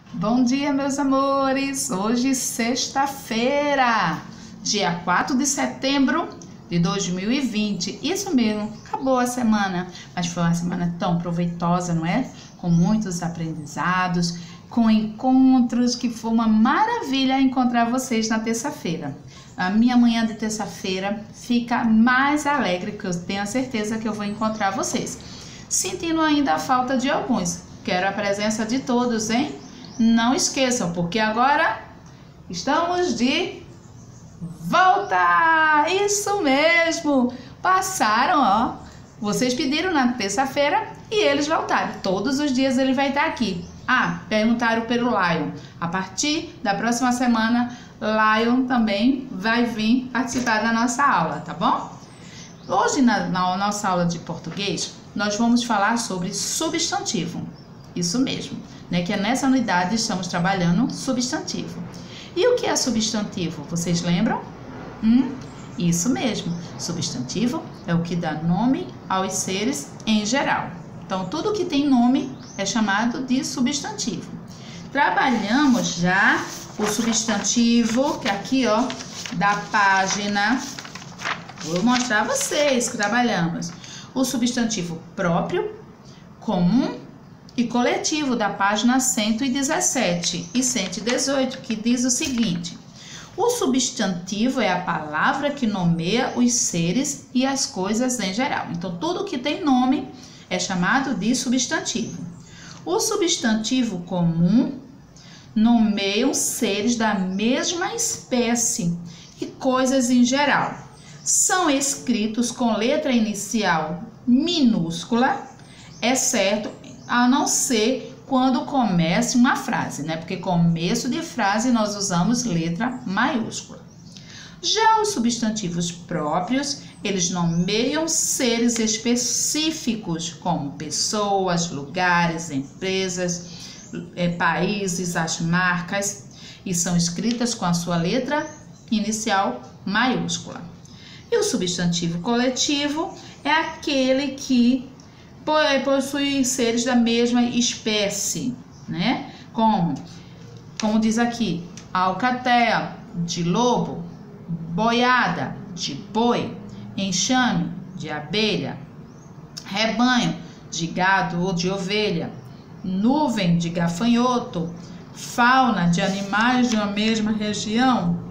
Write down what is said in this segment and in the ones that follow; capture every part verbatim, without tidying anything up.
Bom dia, meus amores! Hoje, sexta-feira, dia quatro de setembro de dois mil e vinte. Isso mesmo, acabou a semana, mas foi uma semana tão proveitosa, não é? Com muitos aprendizados, com encontros, que foi uma maravilha encontrar vocês na terça-feira. A minha manhã de terça-feira fica mais alegre, que eu tenho a certeza que eu vou encontrar vocês. Sentindo ainda a falta de alguns. Quero a presença de todos, hein? Não esqueçam, porque agora estamos de volta! Isso mesmo! Passaram, ó. Vocês pediram na terça-feira e eles voltaram. Todos os dias ele vai estar aqui. Ah, perguntaram pelo Lion. A partir da próxima semana, Lion também vai vir participar da nossa aula, tá bom? Hoje, na, na nossa aula de português, nós vamos falar sobre substantivo. Isso mesmo, né? Que nessa unidade estamos trabalhando substantivo. E o que é substantivo? Vocês lembram? Hum, isso mesmo. Substantivo é o que dá nome aos seres em geral. Então, tudo que tem nome é chamado de substantivo. Trabalhamos já o substantivo, que é aqui, ó, da página. Vou mostrar a vocês que trabalhamos. O substantivo próprio, comum e coletivo, da página cento e dezessete e cento e dezoito, que diz o seguinte: o substantivo é a palavra que nomeia os seres e as coisas em geral. Então, tudo que tem nome é chamado de substantivo. O substantivo comum nomeia os seres da mesma espécie e coisas em geral. São escritos com letra inicial minúscula, exceto a não ser quando comece uma frase, né? Porque começo de frase nós usamos letra maiúscula. Já os substantivos próprios, eles nomeiam seres específicos, como pessoas, lugares, empresas, é, países, as marcas, e são escritas com a sua letra inicial maiúscula. E o substantivo coletivo é aquele que possui seres da mesma espécie, né? Como, como diz aqui, alcateia de lobo, boiada de boi, enxame de abelha, rebanho de gado ou de ovelha, nuvem de gafanhoto, fauna de animais de uma mesma região,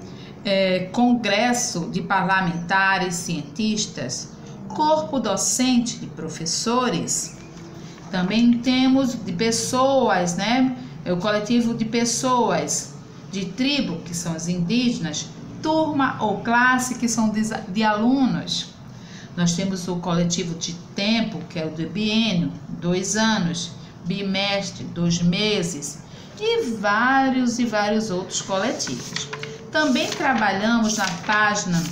é, congresso de parlamentares, cientistas, corpo docente de professores. Também temos de pessoas, né? É o coletivo de pessoas, de tribo, que são os indígenas, turma ou classe, que são de, de alunos. Nós temos o coletivo de tempo, que é o do biênio, dois anos, bimestre, dois meses, e vários e vários outros coletivos. Também trabalhamos na página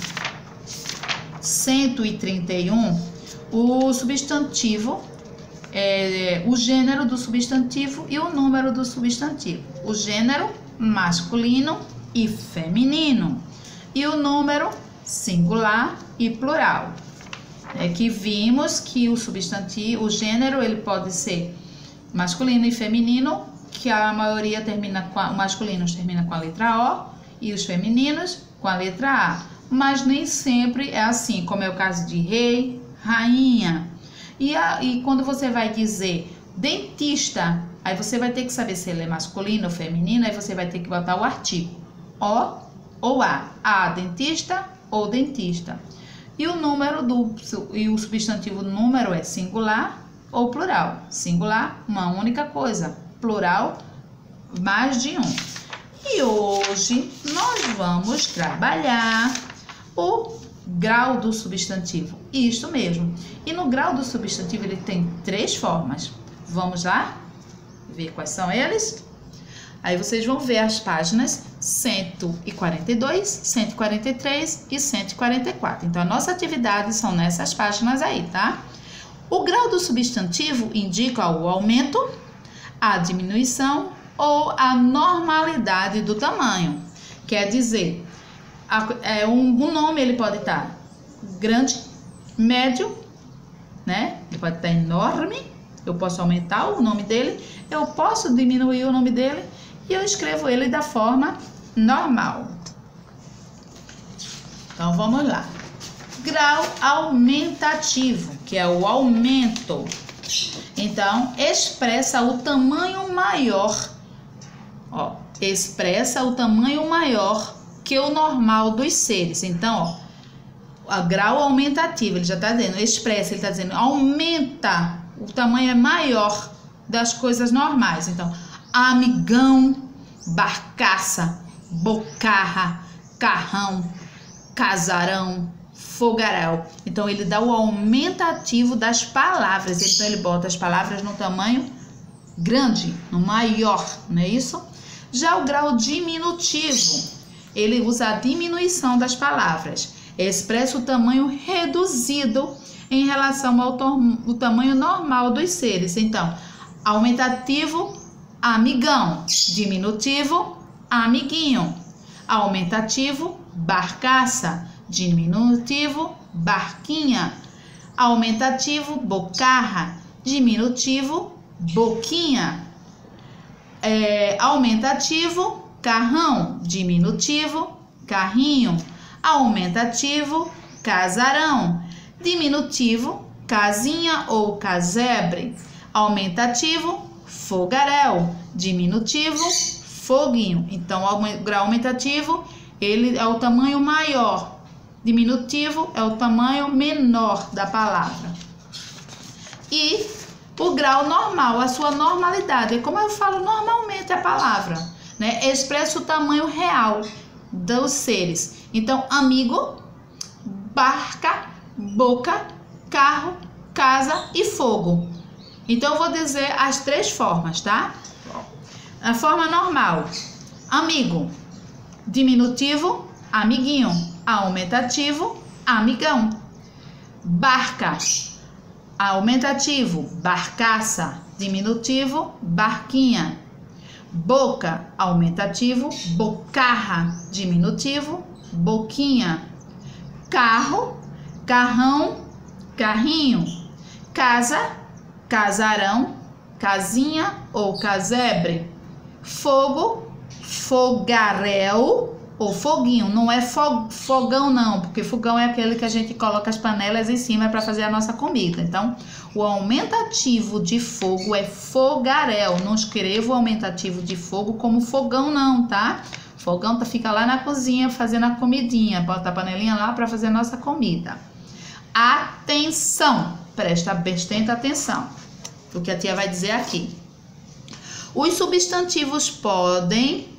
cento e trinta e um, o substantivo, é, o gênero do substantivo e o número do substantivo. O gênero masculino e feminino e o número singular e plural. É que vimos que o substantivo, o gênero, ele pode ser masculino e feminino, que a maioria termina com a, o masculino termina com a letra O e os femininos com a letra A. Mas nem sempre é assim, como é o caso de rei, rainha. E, a, e quando você vai dizer dentista, aí você vai ter que saber se ele é masculino ou feminino, aí você vai ter que botar o artigo O ou A. A, dentista ou dentista. E o número do e o substantivo número é singular ou plural. Singular, uma única coisa. Plural, mais de um. E hoje nós vamos trabalhar o grau do substantivo. Isso mesmo. E no grau do substantivo ele tem três formas. Vamos lá ver quais são eles? Aí vocês vão ver as páginas cento e quarenta e dois, cento e quarenta e três e cento e quarenta e quatro. Então, a nossa atividade são nessas páginas aí, tá? O grau do substantivo indica o aumento, a diminuição ou a normalidade do tamanho. Quer dizer, a, é, um, um nome ele pode estar grande, médio, né? Ele pode estar enorme Eu posso aumentar o nome dele, eu posso diminuir o nome dele e eu escrevo ele da forma normal. Então, vamos lá. Grau aumentativo, que é o aumento. Então, expressa o tamanho maior. Ó, expressa o tamanho maior que o normal dos seres. Então, ó, o grau aumentativo, ele já está dizendo, expressa, ele está dizendo, aumenta, o tamanho é maior das coisas normais. Então, amigão, barcaça, bocarra, carrão, casarão, fogaréu. Então, ele dá o aumentativo das palavras. Então, ele bota as palavras no tamanho grande, no maior, não é isso? Já o grau diminutivo, ele usa a diminuição das palavras. Expressa o tamanho reduzido em relação ao o tamanho normal dos seres. Então, aumentativo, amigão. Diminutivo, amiguinho. Aumentativo, barcaça. Diminutivo, barquinha. Aumentativo, bocarra. Diminutivo, boquinha. É, aumentativo, carrão. Diminutivo, carrinho. Aumentativo, casarão. Diminutivo, casinha ou casebre. Aumentativo, fogaréu. Diminutivo, foguinho. Então, o grau aumentativo, ele é o tamanho maior. Diminutivo é o tamanho menor da palavra. E o grau normal, a sua normalidade. Como eu falo normalmente a palavra, né? Expressa o tamanho real dos seres. Então, amigo, barca, boca, carro, casa e fogo. Então, eu vou dizer as três formas, tá? A forma normal, amigo. Diminutivo, amiguinho. Aumentativo, amigão. Barca, aumentativo, barcaça. Diminutivo, barquinha. Boca, aumentativo, bocarra. Diminutivo, boquinha. Carro, carrão, carrinho. Casa, casarão, casinha ou casebre. Fogo, fogaréu ou foguinho. Não é fo fogão não, porque fogão é aquele que a gente coloca as panelas em cima para fazer a nossa comida. Então, o aumentativo de fogo é fogaréu. Não escrevo o aumentativo de fogo como fogão não, tá? Fogão fica lá na cozinha fazendo a comidinha. Bota a panelinha lá para fazer a nossa comida. Atenção! Presta bastante atenção. O que a tia vai dizer aqui. Os substantivos podem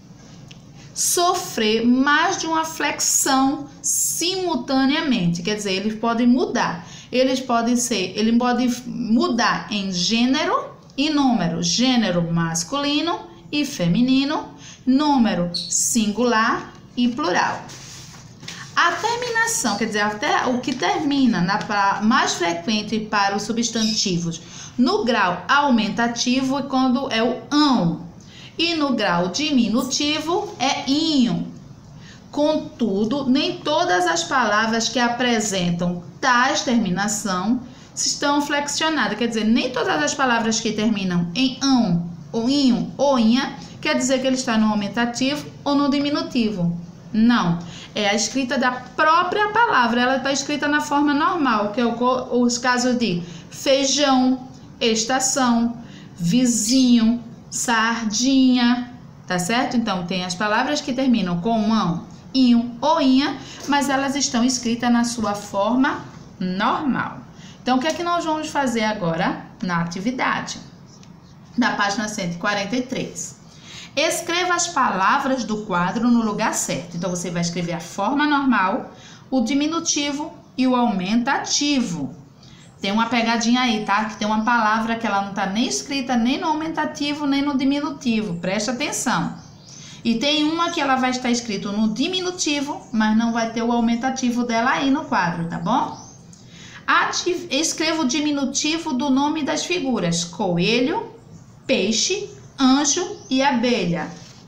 sofrer mais de uma flexão simultaneamente. Quer dizer, eles podem mudar. Eles podem ser, ele pode mudar em gênero e número. Gênero masculino e feminino. Número singular e plural. A terminação, quer dizer, até o que termina na mais frequente para os substantivos no grau aumentativo é quando é o ão, e no grau diminutivo é inho. Contudo, nem todas as palavras que apresentam tais terminação estão flexionadas, quer dizer, nem todas as palavras que terminam em ão, ou inho ou inha, quer dizer que ele está no aumentativo ou no diminutivo. Não, é a escrita da própria palavra, ela está escrita na forma normal, que é o, os casos de feijão, estação, vizinho, sardinha, tá certo? Então, tem as palavras que terminam com ão, inho ou inha, mas elas estão escritas na sua forma normal. Então, o que é que nós vamos fazer agora na atividade? Da página cento e quarenta e três. Escreva as palavras do quadro no lugar certo. Então, você vai escrever a forma normal, o diminutivo e o aumentativo. Tem uma pegadinha aí, tá? Que tem uma palavra que ela não tá nem escrita nem no aumentativo, nem no diminutivo. Presta atenção. E tem uma que ela vai estar escrito no diminutivo, mas não vai ter o aumentativo dela aí no quadro, tá bom? Ativ... Escreva o diminutivo do nome das figuras. Coelho, peixe, anjo e abelha.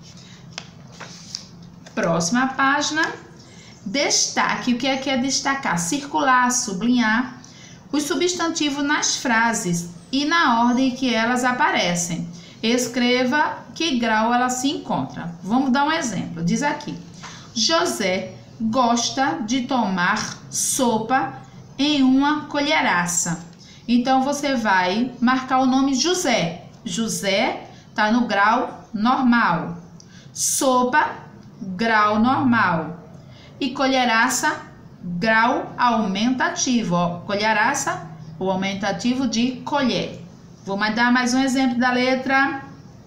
Próxima página. Destaque. O que é que é destacar? Circular, sublinhar os substantivos nas frases e na ordem que elas aparecem. Escreva que grau ela se encontra. Vamos dar um exemplo. Diz aqui: José gosta de tomar sopa em uma colheraça. Então você vai marcar o nome José. José tá no grau normal. Sopa, grau normal. E colheraça, grau aumentativo. Ó, colheraça, o aumentativo de colher. Vou dar mais um exemplo da letra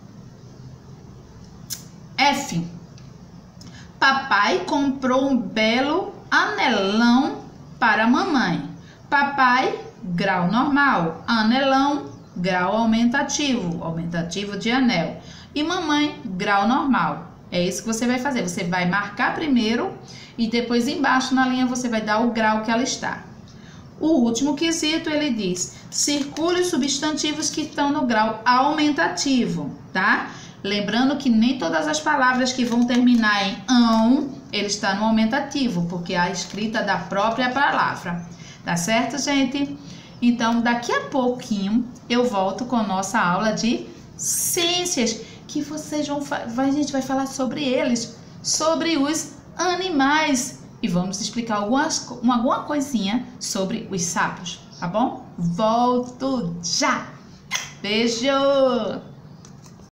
F. Papai comprou um belo anelão para a mamãe. Papai, grau normal. Anelão, grau aumentativo. Aumentativo de anel. E mamãe, grau normal. É isso que você vai fazer. Você vai marcar primeiro e depois embaixo na linha você vai dar o grau que ela está. O último quesito, ele diz: circule os substantivos que estão no grau aumentativo, tá? Lembrando que nem todas as palavras que vão terminar em ão, ele está no aumentativo, porque é a escrita da própria palavra. Tá certo, gente? Então, daqui a pouquinho, eu volto com a nossa aula de ciências, que vocês vão... A gente vai falar sobre eles, sobre os animais. E vamos explicar algumas, alguma coisinha sobre os sapos, tá bom? Volto já! Beijo!